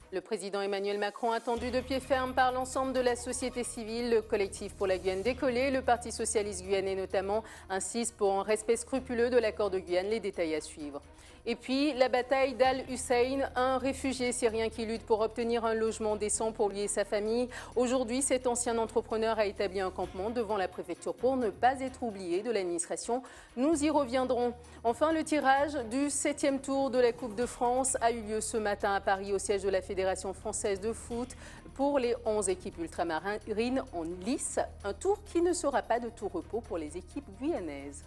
Le président Emmanuel Macron attendu de pied ferme par l'ensemble de la société civile. Le collectif pour la Guyane décollée, le Parti socialiste guyanais notamment, insiste pour un respect scrupuleux de l'accord de Guyane. Les détails à suivre. Et puis, la bataille d'Al-Hussein, un réfugié syrien qui lutte pour obtenir un logement décent pour lui et sa famille. Aujourd'hui, cet ancien entrepreneur a établi un campement devant la préfecture pour ne pas être oublié de l'administration. Nous y reviendrons. Enfin, le tirage du 7e tour de la Coupe de France a eu lieu ce matin à Paris au siège de la Fédération française de foot pour les 11 équipes ultramarines en lice. Un tour qui ne sera pas de tout repos pour les équipes guyanaises.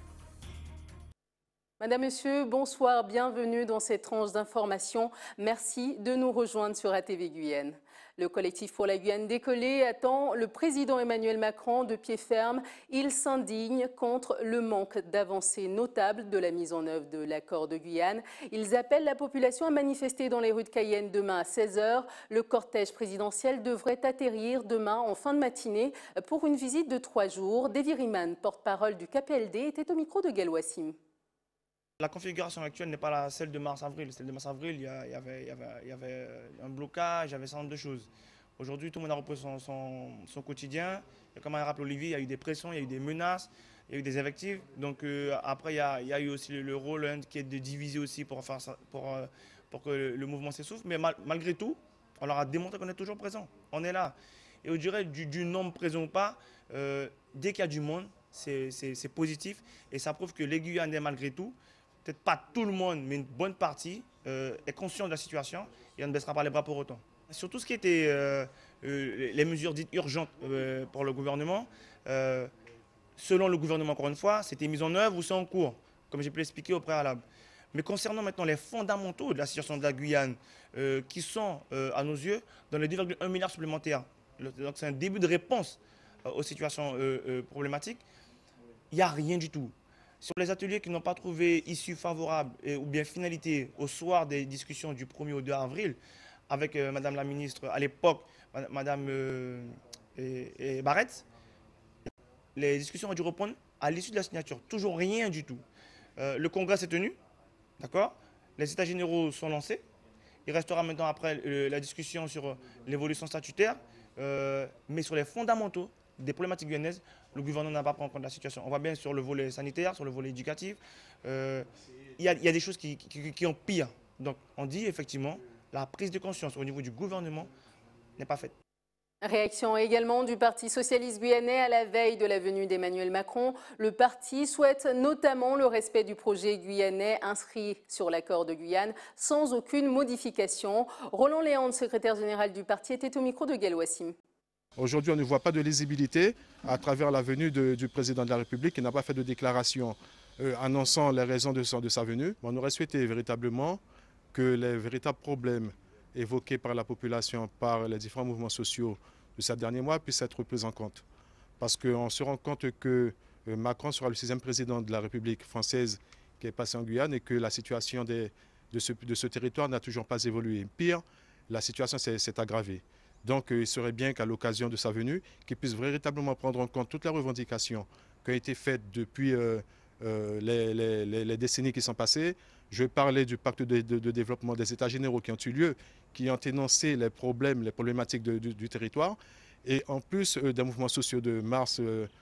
Madame, Monsieur, bonsoir, bienvenue dans cette tranche d'information. Merci de nous rejoindre sur ATV Guyane. Le collectif pour la Guyane décollée attend le président Emmanuel Macron de pied ferme. Il s'indigne contre le manque d'avancées notables de la mise en œuvre de l'accord de Guyane. Ils appellent la population à manifester dans les rues de Cayenne demain à 16 h. Le cortège présidentiel devrait atterrir demain en fin de matinée pour une visite de 3 jours. Davy Riman, porte-parole du KPLD, était au micro de Galwassim. La configuration actuelle n'est pas celle de mars-avril. Celle de mars-avril, il y avait un blocage, il y avait un certain nombre de choses. Aujourd'hui, tout le monde a repris son quotidien. Et comme a rappelé Olivier, il y a eu des pressions, il y a eu des menaces, il y a eu des invectives. Donc après, il y a eu aussi le rôle qui est de diviser aussi pour que le mouvement s'essouffle. Mais malgré tout, on leur a démontré qu'on est toujours présent. On est là. Et je dirais, du nombre présent ou pas, dès qu'il y a du monde, c'est positif. Et ça prouve que les Guyanais, malgré tout, peut-être pas tout le monde, mais une bonne partie est conscient de la situation et on ne baissera pas les bras pour autant. Sur tout ce qui était les mesures dites urgentes pour le gouvernement, selon le gouvernement, encore une fois, c'était mis en œuvre ou c'est en cours, comme j'ai pu l'expliquer au préalable. Mais concernant maintenant les fondamentaux de la situation de la Guyane, qui sont, à nos yeux, dans les 2,1 milliards supplémentaires, donc c'est un début de réponse aux situations problématiques, il n'y a rien du tout. Sur les ateliers qui n'ont pas trouvé issue favorable ou bien finalité au soir des discussions du 1er au 2 avril, avec Madame la ministre, à l'époque, Madame Barrette, les discussions ont dû reprendre à l'issue de la signature. Toujours rien du tout. Le congrès s'est tenu, d'accord? Les états généraux sont lancés. Il restera maintenant après la discussion sur l'évolution statutaire, mais sur les fondamentaux des problématiques guyanaises, le gouvernement n'a pas pris en compte la situation. On voit bien sur le volet sanitaire, sur le volet éducatif, il y a des choses qui empirent. Donc on dit effectivement, la prise de conscience au niveau du gouvernement n'est pas faite. Réaction également du Parti socialiste guyanais à la veille de la venue d'Emmanuel Macron. Le parti souhaite notamment le respect du projet guyanais inscrit sur l'accord de Guyane sans aucune modification. Roland Léandre, secrétaire général du parti, était au micro de Galwassim. Aujourd'hui, on ne voit pas de lisibilité à travers la venue du président de la République qui n'a pas fait de déclaration annonçant les raisons de sa venue. On aurait souhaité véritablement que les véritables problèmes évoqués par la population, par les différents mouvements sociaux de ces derniers mois puissent être pris en compte. Parce qu'on se rend compte que Macron sera le 6e président de la République française qui est passé en Guyane et que la situation de ce territoire n'a toujours pas évolué. Pire, la situation s'est aggravée. Donc il serait bien qu'à l'occasion de sa venue, qu'il puisse véritablement prendre en compte toutes les revendications qui ont été faites depuis les décennies qui sont passées. Je vais parler du pacte de développement des États généraux qui ont eu lieu, qui ont énoncé les problématiques du territoire. Et en plus des mouvements sociaux de mars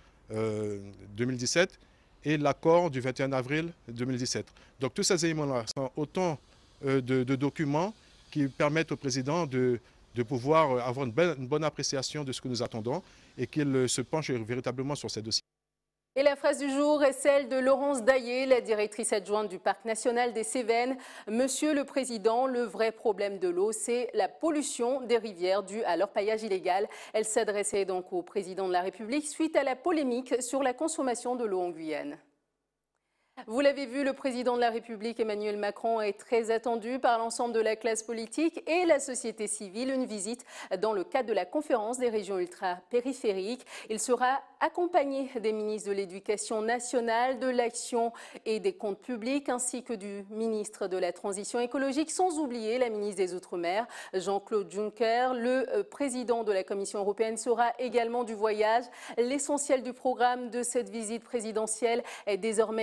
2017 et l'accord du 21 avril 2017. Donc tous ces éléments-là sont autant de documents qui permettent au président de pouvoir avoir une bonne appréciation de ce que nous attendons et qu'il se penche véritablement sur ces dossiers. Et la phrase du jour est celle de Laurence Daillé, la directrice adjointe du Parc national des Cévennes. Monsieur le Président, le vrai problème de l'eau, c'est la pollution des rivières due à l'orpaillage illégal. Elle s'adressait donc au Président de la République suite à la polémique sur la consommation de l'eau en Guyane. Vous l'avez vu, le président de la République, Emmanuel Macron, est très attendu par l'ensemble de la classe politique et la société civile. Une visite dans le cadre de la conférence des régions ultra-périphériques. Il sera accompagné des ministres de l'Éducation nationale, de l'Action et des Comptes publics, ainsi que du ministre de la Transition écologique, sans oublier la ministre des Outre-mer, Jean-Claude Juncker. Le président de la Commission européenne sera également du voyage. L'essentiel du programme de cette visite présidentielle est désormais connu.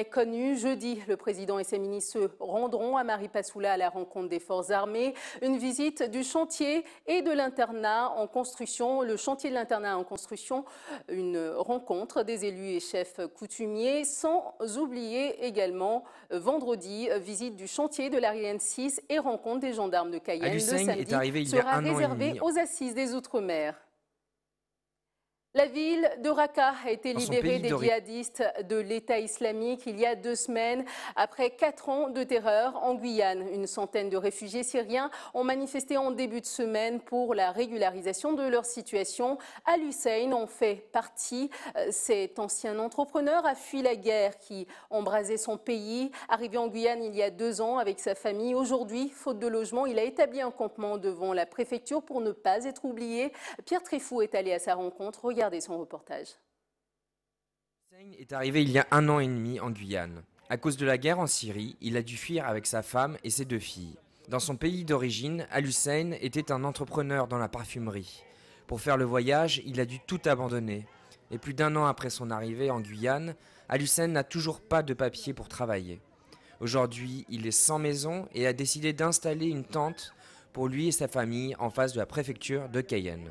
tenue. Jeudi, le président et ses ministres se rendront à Maripasoula à la rencontre des forces armées. Une visite du chantier et de l'internat en construction. Le chantier de l'internat en construction, une rencontre des élus et chefs coutumiers. Sans oublier également vendredi, visite du chantier de l'Ariane 6 et rencontre des gendarmes de Cayenne. Le samedi sera réservé aux assises des Outre-mer. La ville de Raqqa a été libérée des djihadistes de l'État islamique il y a 2 semaines. Après 4 ans de terreur en Guyane, une centaine de réfugiés syriens ont manifesté en début de semaine pour la régularisation de leur situation. Al Hussein en fait partie. Cet ancien entrepreneur a fui la guerre qui embrasait son pays. Arrivé en Guyane il y a 2 ans avec sa famille, aujourd'hui, faute de logement, il a établi un campement devant la préfecture pour ne pas être oublié. Pierre Tréfou est allé à sa rencontre. Regardez son reportage. Hussein est arrivé il y a 1 an et demi en Guyane. À cause de la guerre en Syrie, il a dû fuir avec sa femme et ses 2 filles. Dans son pays d'origine, Al Hussein était un entrepreneur dans la parfumerie. Pour faire le voyage, il a dû tout abandonner. Et plus d'1 an après son arrivée en Guyane, Al Hussein n'a toujours pas de papier pour travailler. Aujourd'hui, il est sans maison et a décidé d'installer une tente pour lui et sa famille en face de la préfecture de Cayenne.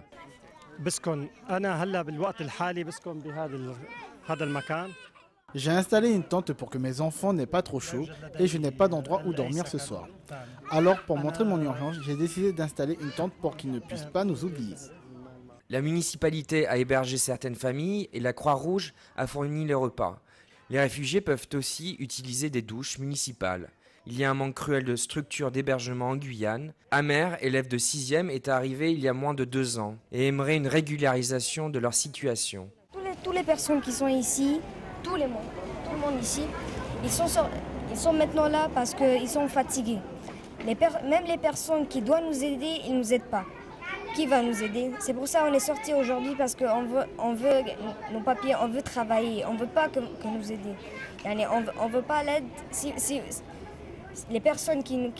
J'ai installé une tente pour que mes enfants n'aient pas trop chaud et je n'ai pas d'endroit où dormir ce soir. Alors, pour montrer mon urgence, j'ai décidé d'installer une tente pour qu'ils ne puissent pas nous oublier. La municipalité a hébergé certaines familles et la Croix-Rouge a fourni les repas. Les réfugiés peuvent aussi utiliser des douches municipales. Il y a un manque cruel de structures d'hébergement en Guyane. Amer, élève de 6e, est arrivé il y a moins de 2 ans et aimerait une régularisation de leur situation. Toutes les personnes qui sont ici, tout le monde ici, ils sont maintenant là parce qu'ils sont fatigués. Même les personnes qui doivent nous aider, ils ne nous aident pas. Qui va nous aider? C'est pour ça qu'on est sorti aujourd'hui parce qu'on veut nos papiers, on veut travailler, on ne veut pas que nous aider. On ne veut pas l'aide. Si les personnes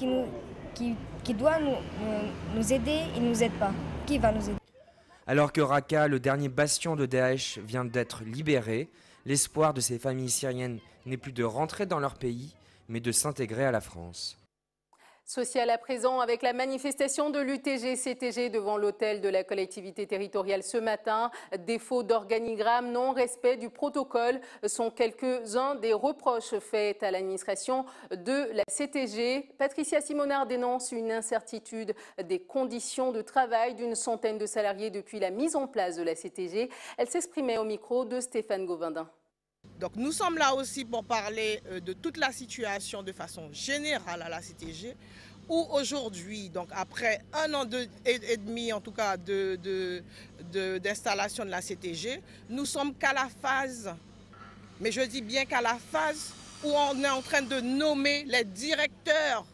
qui doivent nous aider, ils ne nous aident pas. Qui va nous aider? Alors que Raqqa, le dernier bastion de Daesh, vient d'être libéré, l'espoir de ces familles syriennes n'est plus de rentrer dans leur pays, mais de s'intégrer à la France. Social à présent avec la manifestation de l'UTG-CTG devant l'hôtel de la collectivité territoriale ce matin. Défaut d'organigramme, non-respect du protocole sont quelques-uns des reproches faits à l'administration de la CTG. Patricia Simonard dénonce une incertitude des conditions de travail d'une centaine de salariés depuis la mise en place de la CTG. Elle s'exprimait au micro de Stéphane Govindin. Donc nous sommes là aussi pour parler de toute la situation de façon générale à la CTG, où aujourd'hui, donc après 1 an et demi en tout cas d'installation de la CTG, nous sommes qu'à la phase, mais je dis bien qu'à la phase où on est en train de nommer les directeurs.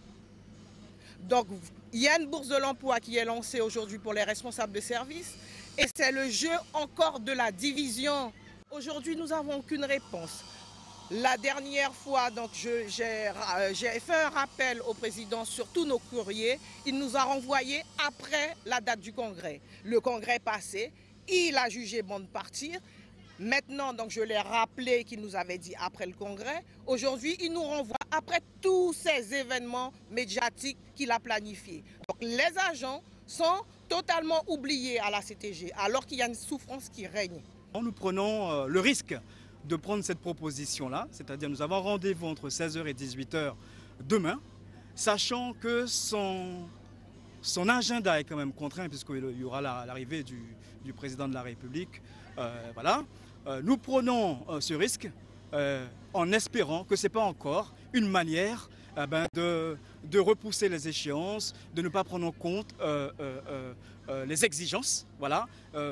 Donc il y a une bourse de l'emploi qui est lancée aujourd'hui pour les responsables de service et c'est le jeu encore de la division. Aujourd'hui, nous n'avons aucune réponse. La dernière fois, j'ai fait un rappel au président sur tous nos courriers. Il nous a renvoyés après la date du congrès. Le congrès est passé, il a jugé bon de partir. Maintenant, donc, je l'ai rappelé qu'il nous avait dit après le congrès. Aujourd'hui, il nous renvoie après tous ces événements médiatiques qu'il a planifiés. Donc, les agents sont totalement oubliés à la CTG, alors qu'il y a une souffrance qui règne. Nous prenons le risque de prendre cette proposition-là, c'est-à-dire nous avons rendez-vous entre 16h et 18h demain, sachant que son agenda est quand même contraint puisqu'il y aura l'arrivée du président de la République. Voilà. Nous prenons ce risque en espérant que ce n'est pas encore une manière de repousser les échéances, de ne pas prendre en compte les exigences, voilà,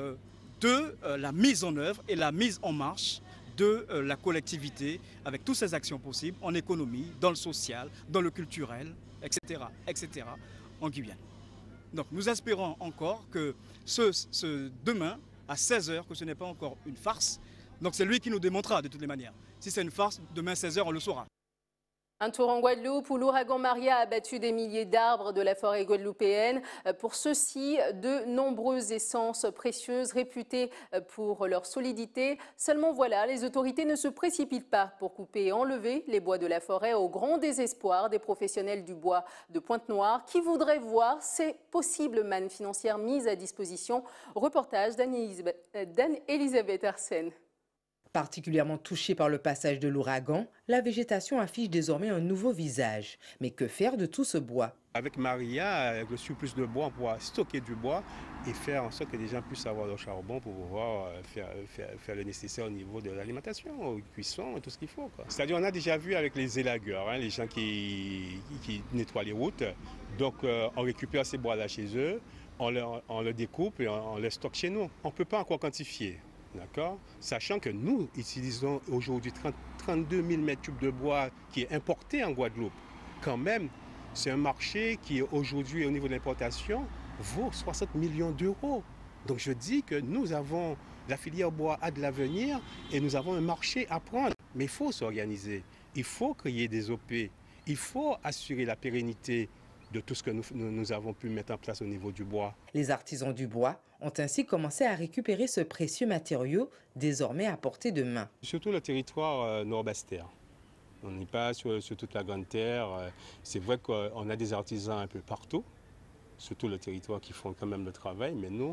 de la mise en œuvre et la mise en marche de la collectivité avec toutes ses actions possibles en économie, dans le social, dans le culturel, etc., en Guyane. Donc nous espérons encore que demain, à 16h, que ce n'est pas encore une farce. Donc c'est lui qui nous démontrera de toutes les manières. Si c'est une farce, demain 16h, on le saura. Un tour en Guadeloupe où l'ouragan Maria a abattu des milliers d'arbres de la forêt guadeloupéenne. Pour ceux-ci, de nombreuses essences précieuses réputées pour leur solidité. Seulement voilà, les autorités ne se précipitent pas pour couper et enlever les bois de la forêt au grand désespoir des professionnels du bois de Pointe-Noire qui voudraient voir ces possibles mannes financières mises à disposition. Reportage d'Anne-Elisabeth Arsène. Particulièrement touchée par le passage de l'ouragan, la végétation affiche désormais un nouveau visage. Mais que faire de tout ce bois? Avec Maria, avec le surplus de bois, on pourra stocker du bois et faire en sorte que les gens puissent avoir leur charbon pour pouvoir faire le nécessaire au niveau de l'alimentation, cuisson et tout ce qu'il faut. C'est-à-dire on a déjà vu avec les élagueurs, les gens qui nettoient les routes. Donc on récupère ces bois-là chez eux, on le découpe et on le stocke chez nous. On ne peut pas encore quantifier. D'accord. Sachant que nous utilisons aujourd'hui 32 000 m3 de bois qui est importé en Guadeloupe. Quand même, c'est un marché qui aujourd'hui au niveau de l'importation vaut 60 millions d'euros. Donc je dis que nous avons, la filière bois a de l'avenir et nous avons un marché à prendre. Mais il faut s'organiser, il faut créer des OP, il faut assurer la pérennité de tout ce que nous avons pu mettre en place au niveau du bois. Les artisans du bois ont ainsi commencé à récupérer ce précieux matériau, désormais à portée de main. Surtout le territoire nord-Basse-Terre. On n'est pas sur toute la Grande Terre. C'est vrai qu'on a des artisans un peu partout, surtout le territoire qui font quand même le travail, mais nous,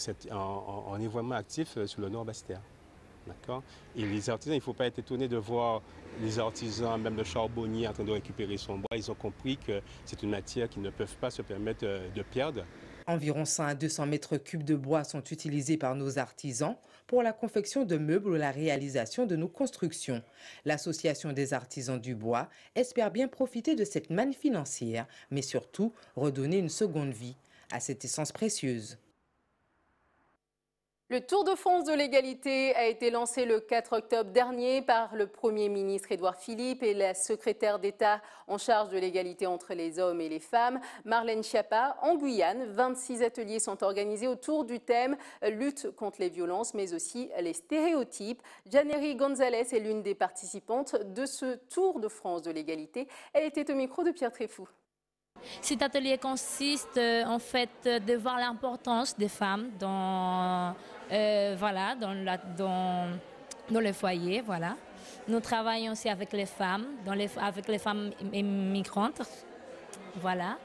on est vraiment actifs sur le nord-Basse-Terre. D'accord. Et les artisans, il ne faut pas être étonné de voir les artisans, même le charbonnier, en train de récupérer son bois. Ils ont compris que c'est une matière qu'ils ne peuvent pas se permettre de perdre. Environ 100 à 200 mètres cubes de bois sont utilisés par nos artisans pour la confection de meubles ou la réalisation de nos constructions. L'Association des artisans du bois espère bien profiter de cette manne financière, mais surtout redonner une seconde vie à cette essence précieuse. Le Tour de France de l'égalité a été lancé le 4 octobre dernier par le Premier ministre Édouard Philippe et la secrétaire d'État en charge de l'égalité entre les hommes et les femmes, Marlène Schiappa. En Guyane, 26 ateliers sont organisés autour du thème « Lutte contre les violences, mais aussi les stéréotypes ». Janery Gonzalez est l'une des participantes de ce Tour de France de l'égalité. Elle était au micro de Pierre Tréfou. Cet atelier consiste en fait de voir l'importance des femmes dans le foyer. Voilà. Nous travaillons aussi avec les femmes, avec les femmes migrantes. Voilà.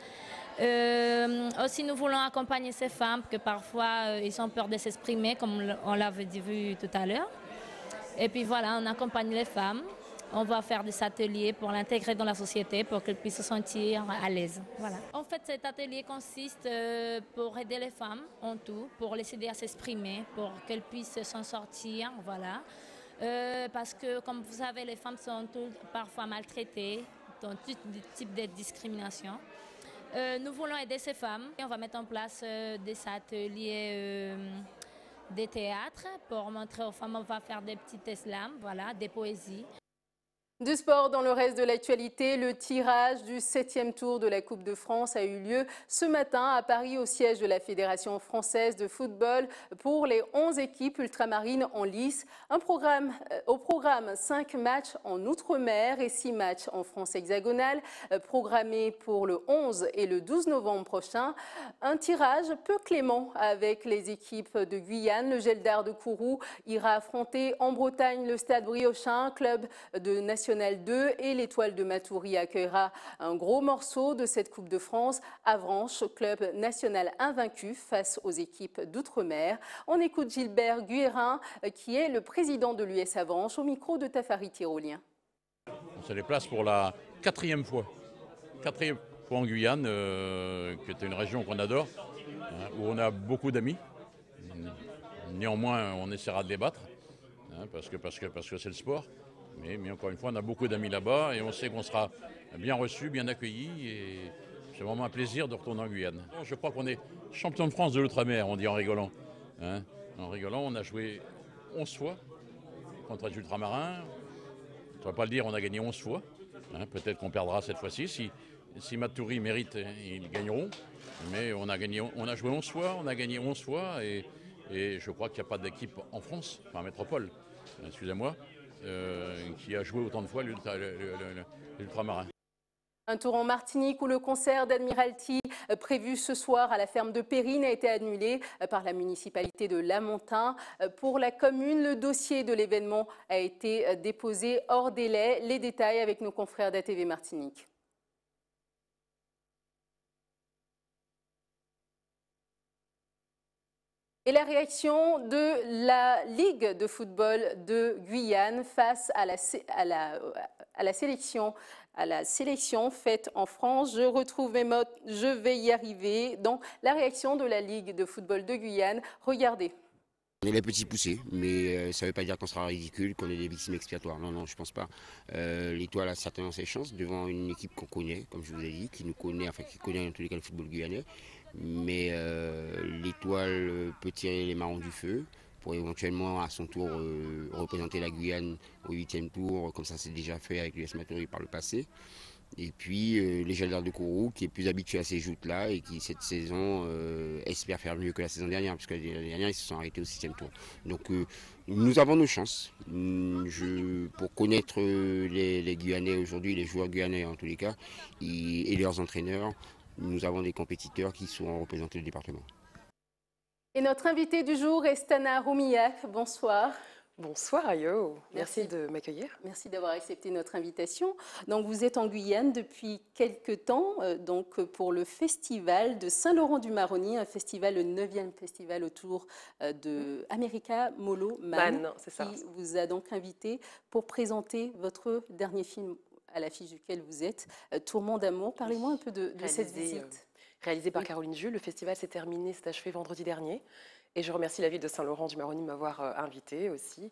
Aussi, nous voulons accompagner ces femmes que parfois ils ont peur de s'exprimer, comme on l'avait vu tout à l'heure. Et puis voilà, on accompagne les femmes. On va faire des ateliers pour l'intégrer dans la société, pour qu'elles puissent se sentir à l'aise. Voilà. En fait, cet atelier consiste pour aider les femmes en tout, pour les aider à s'exprimer, pour qu'elles puissent s'en sortir. Voilà. Parce que, comme vous savez, les femmes sont parfois maltraitées dans tout type de discrimination. Nous voulons aider ces femmes et on va mettre en place des ateliers de théâtre pour montrer aux femmes. On va faire des petits slams, voilà, des poésies. Du sport dans le reste de l'actualité, le tirage du 7e tour de la Coupe de France a eu lieu ce matin à Paris au siège de la Fédération française de football pour les 11 équipes ultramarines en lice. Au programme 5 matchs en Outre-mer et 6 matchs en France hexagonale programmés pour le 11 et le 12 novembre prochain. Un tirage peu clément avec les équipes de Guyane. Le Geldar de Kourou ira affronter en Bretagne le Stade Briochin, club de National 2, et l'Étoile de Matoury accueillera un gros morceau de cette Coupe de France. Avranches, club national invaincu face aux équipes d'outre-mer. On écoute Gilbert Guérin, qui est le président de l'US Avranches, au micro de Tafari Tyrolien. On se déplace pour la quatrième fois en Guyane, qui est une région qu'on adore, où on a beaucoup d'amis. Néanmoins, on essaiera de les battre, parce que c'est le sport. Mais encore une fois, on a beaucoup d'amis là-bas et on sait qu'on sera bien reçus, bien accueillis. Et c'est vraiment un plaisir de retourner en Guyane. Je crois qu'on est champion de France de l'outre-mer, on dit en rigolant. En rigolant, on a joué 11 fois contre les ultramarins. On ne va pas le dire, on a gagné 11 fois. Peut-être qu'on perdra cette fois-ci. Si Matoury mérite, ils gagneront. Mais on a joué 11 fois, on a gagné 11 fois. Et je crois qu'il n'y a pas d'équipe en France, enfin en métropole, excusez-moi, qui a joué autant de fois l'ultramarin. Un tour en Martinique où le concert d'Admiralty prévu ce soir à la ferme de Périne a été annulé par la municipalité de Lamontin. Pour la commune, le dossier de l'événement a été déposé hors délai. Les détails avec nos confrères d'ATV Martinique. Et la réaction de la Ligue de football de Guyane face à la sélection faite en France. Je retrouve mes mots, je vais y arriver. Donc, la réaction de la Ligue de football de Guyane, regardez. On est les petits poussés, mais ça ne veut pas dire qu'on sera ridicule, qu'on est des victimes expiatoires. Non, non, je ne pense pas. L'Étoile a certainement ses chances devant une équipe qu'on connaît, comme je vous ai dit, qui nous connaît, enfin qui connaît en tous les cas le football guyanais. Mais l'Étoile peut tirer les marrons du feu pour éventuellement à son tour représenter la Guyane au 8e tour, comme ça c'est déjà fait avec l'US Matoury par le passé. Et puis les Gendarmes de Kourou qui est plus habitué à ces joutes-là et qui cette saison espère faire mieux que la saison dernière, puisque l'année dernière ils se sont arrêtés au 6e tour. Donc nous avons nos chances. Pour connaître les Guyanais aujourd'hui, les joueurs guyanais en tous les cas, et leurs entraîneurs, nous avons des compétiteurs qui sont représentés le département. Et notre invité du jour est Stana Roumillac. Bonsoir. Bonsoir Ayo, merci de m'accueillir. Merci d'avoir accepté notre invitation. Donc vous êtes en Guyane depuis quelques temps pour le festival de Saint-Laurent-du-Maroni, un festival, le 9e festival autour de America Molo Man, qui vous a donc invité pour présenter votre dernier film à l'affiche duquel vous êtes, Tourment d'amour. Parlez-moi un peu de cette visite. Réalisé par Caroline Jules, le festival s'est terminé, s'est achevé vendredi dernier. Et je remercie la ville de Saint-Laurent-du-Maroni de m'avoir invité aussi.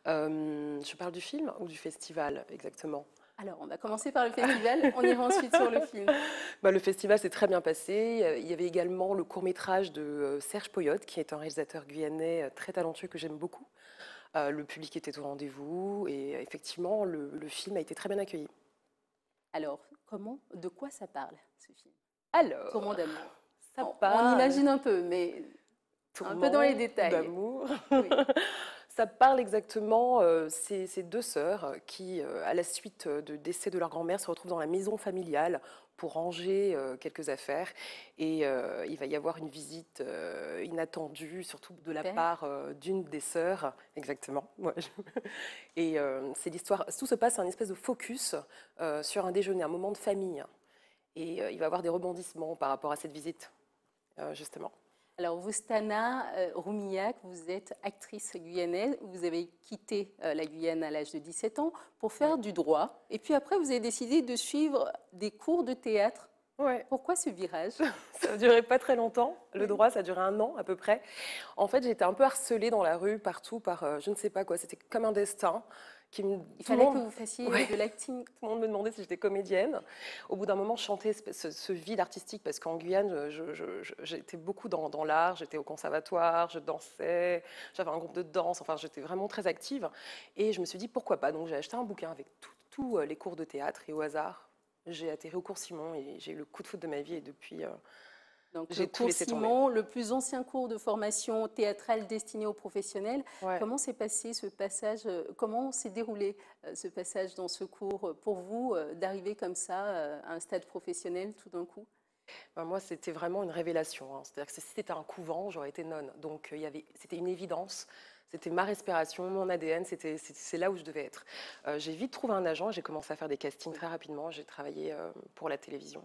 Je parle du film ou du festival exactement? Alors, on va commencer par le festival, on ira ensuite sur le film. Le festival s'est très bien passé. Il y avait également le court-métrage de Serge Poyotte, qui est un réalisateur guyanais très talentueux que j'aime beaucoup. Le public était au rendez-vous et effectivement, le film a été très bien accueilli. Alors, de quoi ça parle, ce film? Alors, Tourment d'amour. On imagine un peu, mais un peu dans les détails. D'amour. Oui. Ça parle exactement, ces deux sœurs qui, à la suite du décès de leur grand-mère, se retrouvent dans la maison familiale pour ranger quelques affaires. Et il va y avoir une visite inattendue, surtout de la part d'une des sœurs. Exactement. Ouais. Et c'est l'histoire. Tout se passe un espèce de focus sur un déjeuner, un moment de famille. Et il va y avoir des rebondissements par rapport à cette visite, justement. Alors vous, Stana Roumillac, vous êtes actrice guyanaise. Vous avez quitté la Guyane à l'âge de 17 ans pour faire du droit. Et puis après, vous avez décidé de suivre des cours de théâtre. Ouais. Pourquoi ce virage? Ça ne durait pas très longtemps. Le droit, ça a duré 1 an à peu près. En fait, j'étais un peu harcelée dans la rue, partout, par je ne sais pas quoi. C'était comme un destin. Il fallait que vous fassiez de l'acting. Tout le monde me demandait si j'étais comédienne. Au bout d'un moment, je chantais ce vide artistique parce qu'en Guyane, j'étais beaucoup dans l'art. J'étais au conservatoire, je dansais, j'avais un groupe de danse. Enfin, j'étais vraiment très active. Et je me suis dit, pourquoi pas? Donc, j'ai acheté un bouquin avec tous les cours de théâtre. Et au hasard, j'ai atterri au cours Simon et j'ai eu le coup de foudre de ma vie. Et depuis... Donc, le cours Simon, le plus ancien cours de formation théâtrale destiné aux professionnels. Ouais. Comment s'est passé ce passage? Comment s'est déroulé ce passage dans ce cours pour vous, d'arriver comme ça à un stade professionnel tout d'un coup? Moi, c'était vraiment une révélation. Hein. C'est-à-dire que si c'était un couvent, j'aurais été nonne. Donc, c'était une évidence. C'était ma respiration, mon ADN, c'est là où je devais être. J'ai vite trouvé un agent, j'ai commencé à faire des castings très rapidement. J'ai travaillé pour la télévision.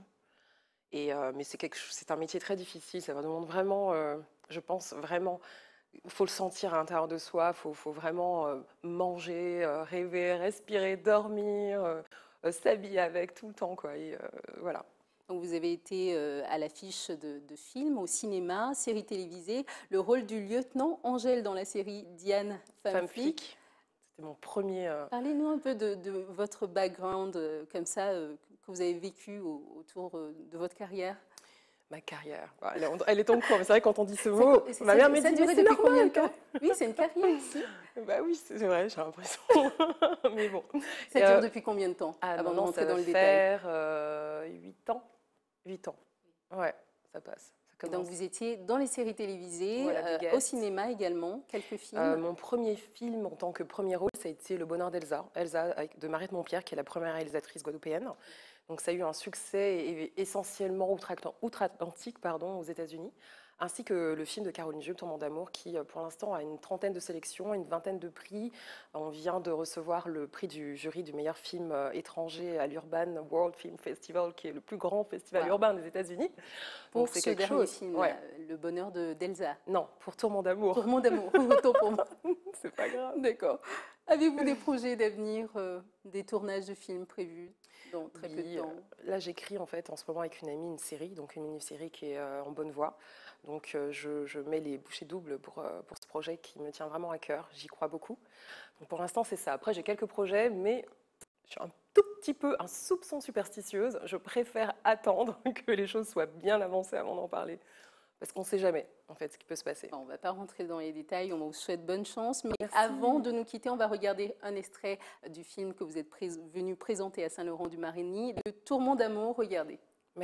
Mais c'est un métier très difficile, ça demande vraiment, je pense vraiment, il faut le sentir à l'intérieur de soi, il faut vraiment manger, rêver, respirer, dormir, s'habiller avec tout le temps, quoi. Et voilà. Donc vous avez été à l'affiche de films, au cinéma, séries télévisées, le rôle du lieutenant Angèle dans la série Diane, femme flic. C'était mon premier... Parlez-nous un peu de votre background, comme ça, que vous avez vécu autour de votre carrière. Ma carrière, elle est en cours, mais c'est vrai quand on dit ce mot, ma mère me dit, mais c'est normal. Combien de temps? Oui, c'est une carrière ici. Bah oui, c'est vrai, j'ai l'impression. Mais bon. Ça dure depuis combien de temps avant de rentrer dans le détail? Ça va faire 8 ans. 8 ans. Ouais, ça passe. Donc vous étiez dans les séries télévisées, Voilà, au cinéma également, quelques films. Mon premier film en tant que premier rôle, ça a été Le Bonheur d'Elsa, de Mariette Montpierre, qui est la première réalisatrice guadeloupéenne. Donc ça a eu un succès essentiellement outre-Atlantique aux États-Unis, ainsi que le film de Caroline Jules, Tourment d'amour, qui pour l'instant a une trentaine de sélections, une vingtaine de prix. On vient de recevoir le prix du jury du meilleur film étranger à l'Urban World Film Festival, qui est le plus grand festival urbain des États-Unis. Pour ce dernier film, Le Bonheur d'Elsa. Non, pour Tourment d'amour. Tourment d'amour, autant pour moi. C'est pas grave. D'accord. Avez-vous des projets d'avenir, des tournages de films prévus dans très peu de temps? Là, j'écris en fait en ce moment avec une amie une série, donc une mini-série qui est en bonne voie. Donc je mets les bouchées doubles pour ce projet qui me tient vraiment à cœur. J'y crois beaucoup. Donc pour l'instant, c'est ça. Après, j'ai quelques projets, mais je suis un tout petit peu, un soupçon superstitieuse. Je préfère attendre que les choses soient bien avancées avant d'en parler. Parce qu'on ne sait jamais, en fait, ce qui peut se passer. On ne va pas rentrer dans les détails, on vous souhaite bonne chance. Mais Merci. avant de nous quitter, on va regarder un extrait du film que vous êtes venu présenter à Saint-Laurent-du-Maroni, Le Tourment d'amour. Regardez.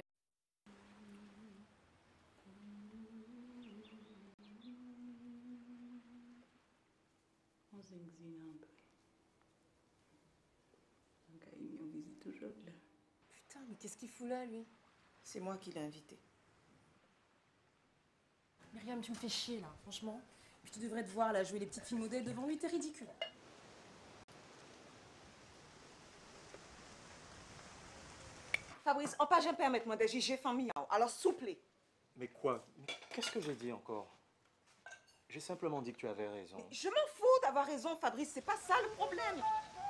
Putain, mais qu'est-ce qu'il fout là, lui? C'est moi qui l'ai invité. Myriam, tu me fais chier, là, franchement. Puis tu devrais te voir, là, jouer les petites filles modèles devant lui, t'es ridicule. Fabrice, on pas jamais permettre moi d'agir, j'ai famille, alors souple. Mais quoi? Qu'est-ce que j'ai dit encore? J'ai simplement dit que tu avais raison. Je m'en fous d'avoir raison, Fabrice, c'est pas ça le problème.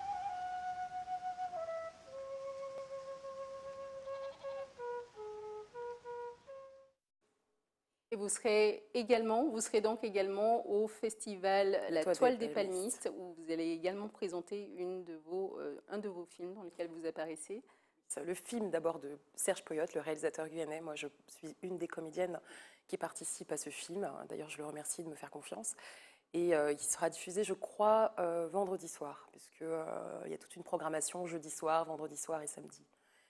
Et vous serez donc également au festival La Toile des Palmistes, où vous allez également présenter un de vos films dans lequel vous apparaissez. Le film d'abord de Serge Poyotte, le réalisateur guyanais. Moi, je suis une des comédiennes qui participe à ce film. D'ailleurs, je le remercie de me faire confiance. Et il sera diffusé, je crois, vendredi soir, puisqu'il y a toute une programmation jeudi soir, vendredi soir et samedi.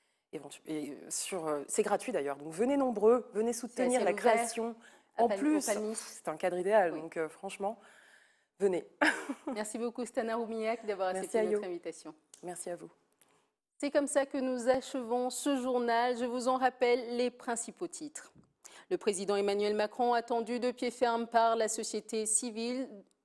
C'est gratuit d'ailleurs, donc venez nombreux, venez soutenir la création. En plus, c'est un cadre idéal, donc franchement, venez. Merci beaucoup Stana Roumillac d'avoir accepté notre invitation. Merci à vous. C'est comme ça que nous achevons ce journal. Je vous en rappelle les principaux titres. Le président Emmanuel Macron attendu de pied ferme par la société civile.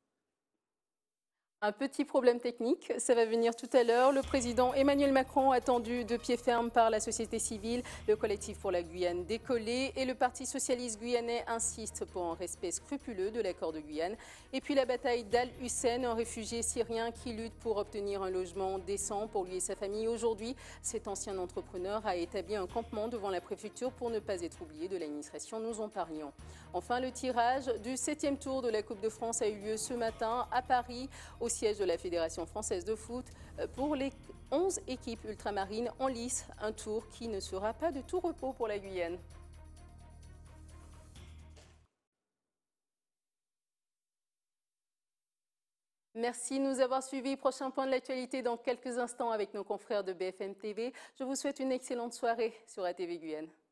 Un petit problème technique, ça va venir tout à l'heure. Le président Emmanuel Macron attendu de pied ferme par la société civile, le collectif pour la Guyane décollé et le Parti socialiste guyanais insiste pour un respect scrupuleux de l'accord de Guyane. Et puis la bataille d'Al-Hussein, un réfugié syrien qui lutte pour obtenir un logement décent pour lui et sa famille. Aujourd'hui, cet ancien entrepreneur a établi un campement devant la préfecture pour ne pas être oublié de l'administration. Nous en parlions. Enfin, le tirage du 7e tour de la Coupe de France a eu lieu ce matin à Paris, au siège de la Fédération française de foot, pour les 11 équipes ultramarines en lice. Un tour qui ne sera pas de tout repos pour la Guyane. Merci de nous avoir suivis. Prochain point de l'actualité dans quelques instants avec nos confrères de BFM TV. Je vous souhaite une excellente soirée sur ATV Guyane.